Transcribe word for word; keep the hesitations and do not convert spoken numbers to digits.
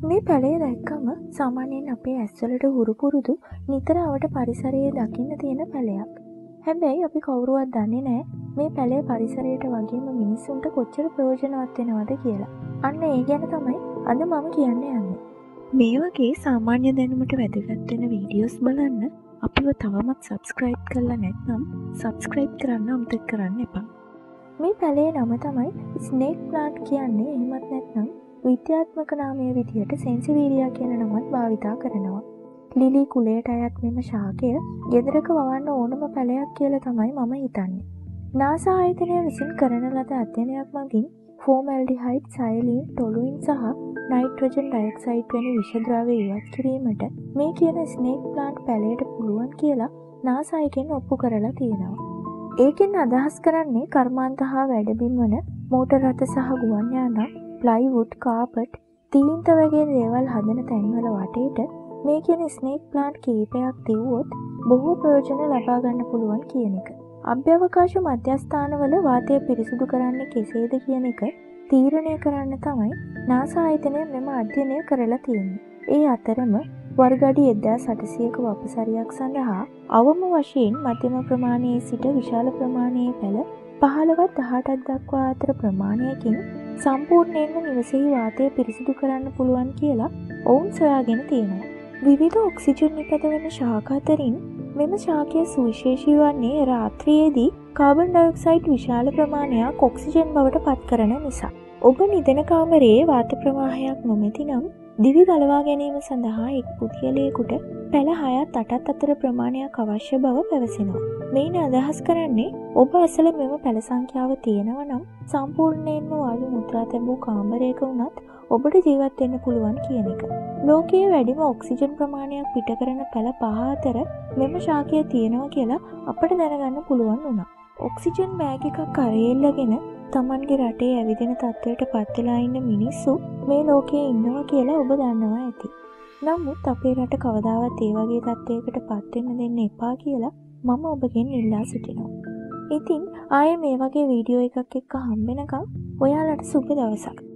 මේ පැලේ දැක්කම සාමාන්‍යයෙන් අපේ ඇස්වලට හුරු පුරුදු නිතර අවට පරිසරයේ දකින්න තියෙන පැලයක්. හැබැයි අපි කවුරුවත් දන්නේ නැහැ මේ පැලේ පරිසරයට වගේම මිනිස්සුන්ට කොච්චර ප්‍රයෝජනවත් වෙනවද කියලා. අන්න ඒ ගැන තමයි අද මම කියන්න යන්නේ. මේ වගේ සාමාන්‍ය දැනුමට වැදගත් වෙන වීඩියෝස් බලන්න අපිව තවමත් සබ්ස්ක්‍රයිබ් කරලා නැත්නම් සබ්ස්ක්‍රයිබ් කරන්න අමතක කරන්න එපා. මේ පැලේ නම තමයි ස්නේක් ප්ලාන්ට් කියන්නේ. එහෙමත් නැත්නම් විද්‍යාත්මක නාමය විදිහට සෙන්සිවීරියා කියන නමත් භාවිතා කරනවා. ලිලි කුලයට අයත් මෙම ශාකය ගෙදරක වවන්න ඕනම පැලයක් කියලා තමයි මම හිතන්නේ. නාසා ආයතනය විසින් කරන ලද අධ්‍යයනයක් මගින් ෆෝමැල්ඩිහයිඩ්, සයලීන්, ටොලුයින් සහ නයිට්‍රජන් ඩයොක්සයිඩ් වැනි විෂද්‍රව්‍ය ඉවත් කිරීමට මේ කියන ස්නේක් ප්ලාන්ට් පැලයට පුළුවන් කියලා නාසා එකෙන් ඔප්පු කරලා තියෙනවා. ඒකෙන් අදහස් කරන්නේ කර්මාන්ත හා වැඩබිම් වන මෝටර් රථ සහ ගුවන් යානා, ප්ලයිවුඩ්, කාපට්, තීන්ත වගේ දේවල් හදන තැන්වල වටේට මේ කියන ස්නේක් ප්ලාන්ට් කීපයක් තියුවොත් බොහෝ ප්‍රයෝජන ලබා ගන්න පුළුවන් කියන එක. අභ්‍යවකාශ මධ්‍යස්ථානවල වාතය පිරිසිදු කරන්නේ කෙසේද කියන එක තීරණය කරන්න තමයි නාසා ආයතනය මෙම අධ්‍යයනය කරලා තියෙන්නේ. ඒ අතරම වර්ග අඩි එක්දාස් අටසියයක වපසරියක් සඳහා අවම වශයෙන් මධ්‍යම ප්‍රමාණයේ සිට විශාල ප්‍රමාණයේ පැල පහළොවත් දහඅටක් දක්වා අතර ප්‍රමාණයකින් සම්පූර්ණයෙන්ම නිවසෙහි වාතය පිරිසිදු කරන්න පුළුවන් කියලා ඔවුන් සොයාගෙන තියෙනවා. විවිධ ඔක්සිජන් නිපදවන ශාක අතරින් මෙම ශාකය සුවිශේෂී වන්නේ රාත්‍රියේදී කාබන් ඩයොක්සයිඩ් විශාල ප්‍රමාණයක් ඔක්සිජන් බවට පත් කරන නිසා. ඔබ නිදන කාමරයේ වාත ප්‍රවාහයක් නොමැති නම් දිවි ගලවා ගැනීම සඳහා එක් පුද්ගලයෙකුට පැල හයත් අටත් අතර ප්‍රමාණයක් අවශ්‍ය බව පැවසෙනවා. මේන අදහස් කරන්නේ ඔබ අසල මෙම පැල සංඛ්‍යාව තියෙනවා නම් සම්පූර්ණයෙන්ම වායු මුද්‍රා තැබූ කාමරයක වුණත් ඔබට ජීවත් වෙන්න පුළුවන් කියන එක. ලෝකයේ වැඩිම ඔක්සිජන් ප්‍රමාණයක් පිට කරන පැල පහ අතර මෙම ශාකය තියෙනවා කියලා අපට දැනගන්න පුළුවන් වුණා. ඔක්සිජන් බෑග් එකක් කරේල්ලගෙන තමන්ගේ රටේ ඇවිදින තත්ත්වයට පත් වෙලා ඉන්න මිනිස්සු මේ ලෝකයේ ඉන්නවා කියලා ඔබ දන්නවා ඇති. නමුත් අපේ රට කවදාවත් ඒ වගේ තත්ත්වයකට පත් වෙන්න දෙන්න එපා කියලා මම ඔබගෙන් ඉල්ලා සිටිනවා. ඉතින් ආයේ මේ වගේ වීඩියෝ එකක් එක්ක හම්බෙනකම් ඔයාලට සුබ දවසක්.